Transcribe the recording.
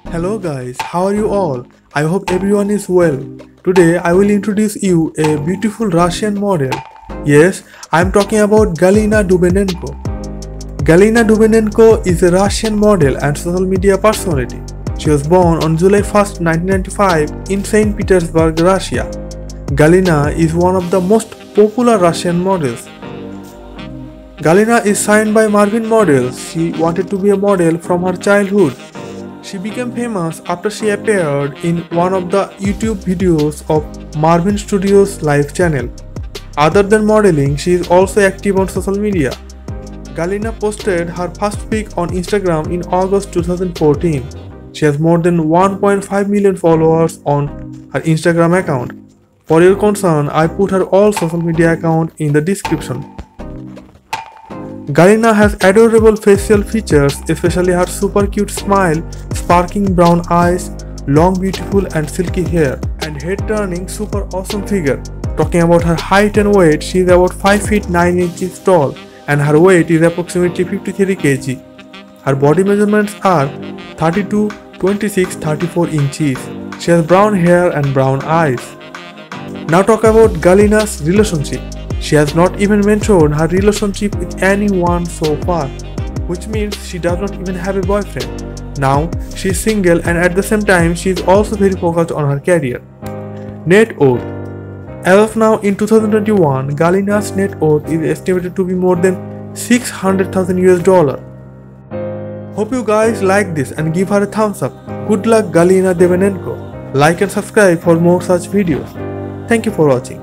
Hello guys, how are you all? I hope everyone is well. Today I will introduce you a beautiful Russian model. Yes, I am talking about Galina Dubinenko. Galina Dubinenko is a Russian model and social media personality. She was born on July 1st, 1995 in St. Petersburg, Russia. Galina is one of the most popular Russian models. Galina is signed by Marvin Models. She wanted to be a model from her childhood. She became famous after she appeared in one of the YouTube videos of Marvin Studios live channel. Other than modeling, she is also active on social media. Galina posted her first pic on Instagram in August 2014. She has more than 1.5 million followers on her Instagram account. For your concern, I put her all social media account in the description. Galina has adorable facial features, especially her super cute smile, sparkling brown eyes, long beautiful and silky hair, and head-turning super awesome figure. Talking about her height and weight, she is about 5 feet 9 inches tall and her weight is approximately 53 kg. Her body measurements are 32, 26, 34 inches. She has brown hair and brown eyes. Now talk about Galina's relationship. She has not even mentioned her relationship with anyone so far, which means she does not even have a boyfriend. Now, she is single and at the same time she is also very focused on her career. Net worth. As of now in 2021, Galina's net worth is estimated to be more than $600,000 US. Hope you guys like this and give her a thumbs up. Good luck Galina Dubinenko. Like and subscribe for more such videos. Thank you for watching.